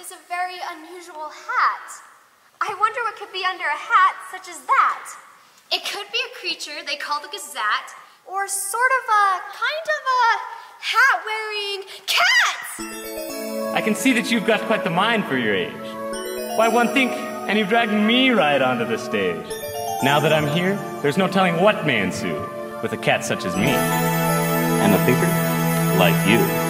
is a very unusual hat. I wonder what could be under a hat such as that. It could be a creature they call the gazette, or sort of a, kind of a hat-wearing cat! I can see that you've got quite the mind for your age. Why, one think, and you've dragged me right onto the stage. Now that I'm here, there's no telling what may ensue with a cat such as me. And a thinker like you.